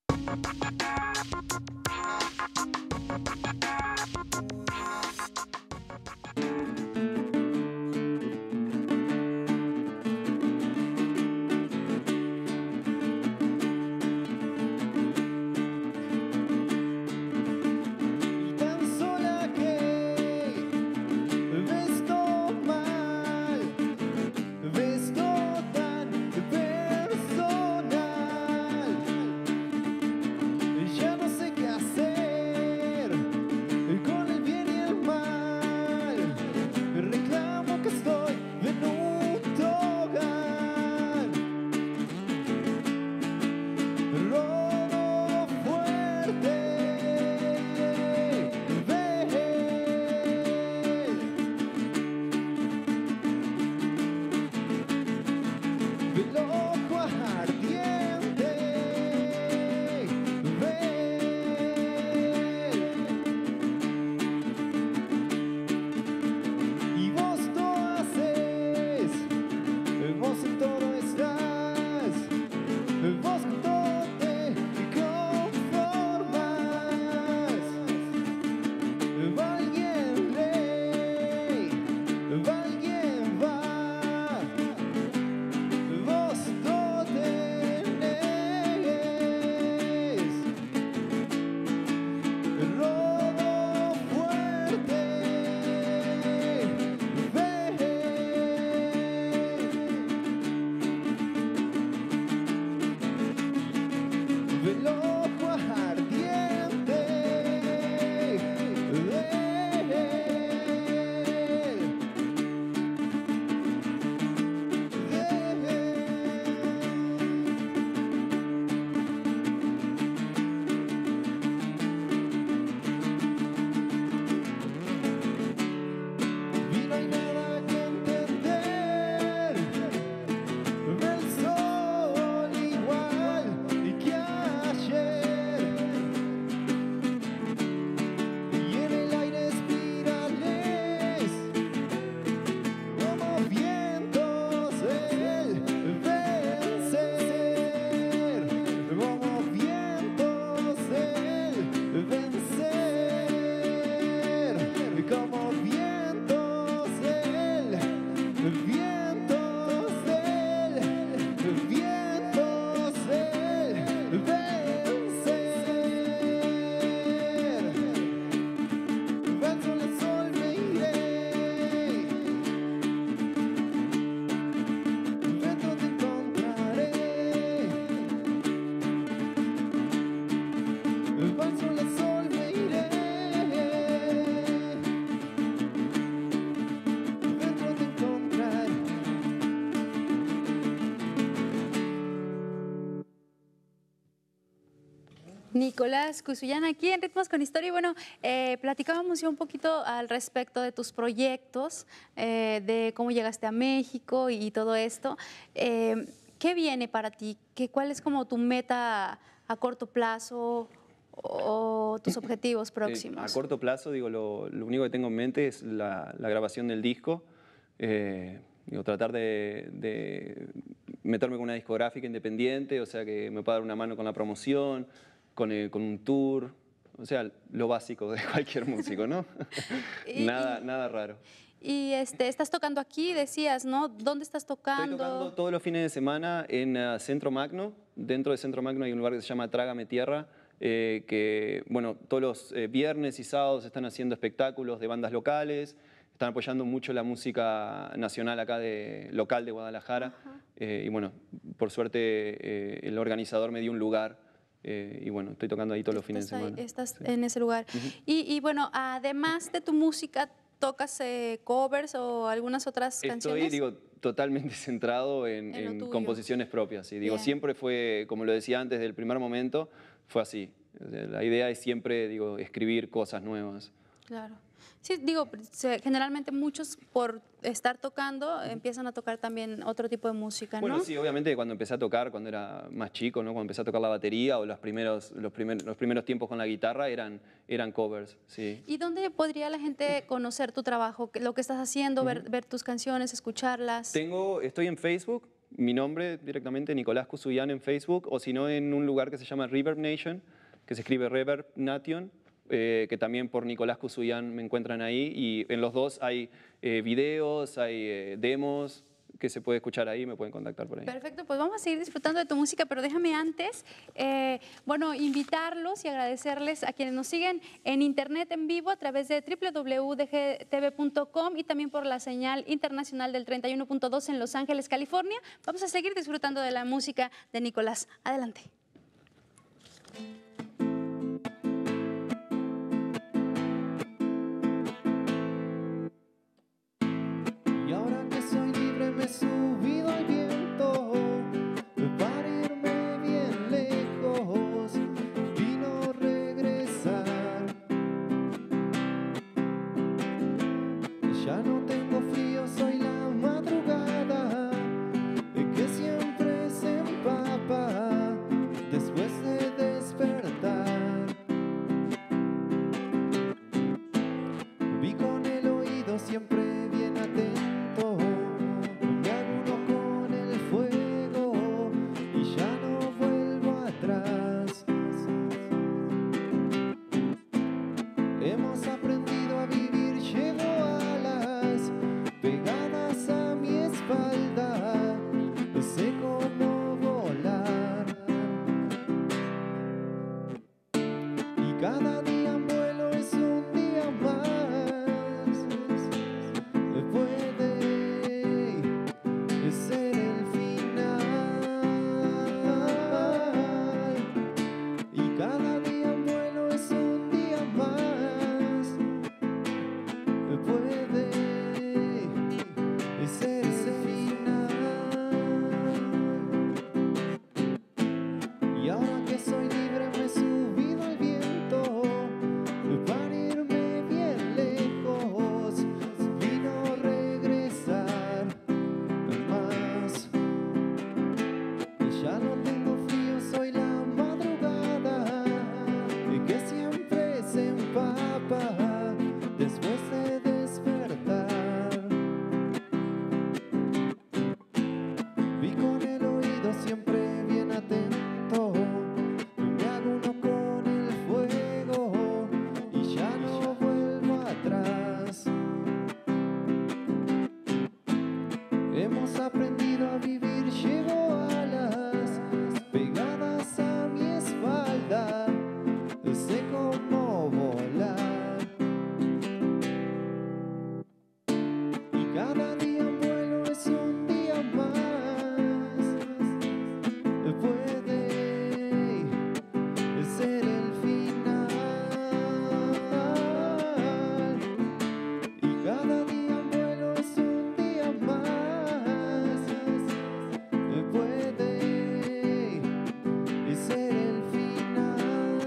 Nicolás Cusuyán aquí en Ritmos con Historia. Y bueno, platicábamos ya un poquito al respecto de tus proyectos, de cómo llegaste a México y todo esto. ¿Qué viene para ti? ¿Cuál es como tu meta a corto plazo o tus objetivos próximos? A corto plazo, digo, lo único que tengo en mente es la grabación del disco. Digo, tratar de meterme con una discográfica independiente, o sea, que me pueda dar una mano con la promoción, con un tour, o sea, lo básico de cualquier músico, ¿no? Nada raro. Y estás tocando aquí, decías, ¿no? ¿Dónde estás tocando? Estoy tocando todos los fines de semana en Centro Magno. Dentro de Centro Magno hay un lugar que se llama Trágame Tierra, que, bueno, todos los viernes y sábados están haciendo espectáculos de bandas locales, están apoyando mucho la música nacional acá local de Guadalajara. Y bueno, por suerte el organizador me dio un lugar y bueno, estoy tocando ahí todos los fines de semana. Estás en ese lugar. Y bueno, además de tu música, ¿tocas covers o algunas otras canciones? Estoy, digo, totalmente centrado en composiciones propias. ¿Sí? Digo, siempre fue, como lo decía antes, desde el primer momento, fue así. La idea es siempre, digo, escribir cosas nuevas. Claro. Sí, digo, generalmente muchos por estar tocando empiezan a tocar también otro tipo de música, ¿no? Bueno, sí, obviamente cuando empecé a tocar, cuando era más chico, ¿no? Cuando empecé a tocar la batería o los primeros tiempos con la guitarra eran covers, sí. ¿Y dónde podría la gente conocer tu trabajo, lo que estás haciendo, ver tus canciones, escucharlas? Estoy en Facebook, mi nombre directamente, Nicolás Cusuyan en Facebook, o si no en un lugar que se llama Reverb Nation, que se escribe Reverb Nation, que también por Nicolás Cusuyan me encuentran ahí, y en los dos hay videos, hay demos que se puede escuchar ahí, me pueden contactar por ahí. Perfecto, pues vamos a seguir disfrutando de tu música, pero déjame antes, bueno, invitarlos y agradecerles a quienes nos siguen en internet en vivo a través de www.dgtv.com y también por la señal internacional del 31.2 en Los Ángeles, California. Vamos a seguir disfrutando de la música de Nicolás. Adelante. Y ahora que soy libre me he subido al viento para irme bien lejos, vino regresar. Ya no tengo frío, soy la madrugada que siempre se empapa después de despertar. Vi con el oído siempre bien atento, me anulo con el fuego y ya no vuelvo atrás. Hemos aprendido a vivir, llevo alas pegadas a mi espalda, sé cómo volar. Y cada día en vuelo es un día más. Puede ser el final. Y cada día en vuelo es un día más. Puede ser ese final. Y ahora que soy libre me he subido al viento para irme bien lejos, vino regresar más. Ya no tengo frío, soy la madrugada que siempre se empapa después de despertar. Vi con el oído siempre bien atento, me hago uno con el fuego y ya no vuelvo atrás. Hemos aprendido a vivir, llevo alas pegadas a mi espalda, sé cómo volar. Y cada día en vuelo es un día más. Puede ser el final. Y cada día en vuelo es un día más. Puede ser el final.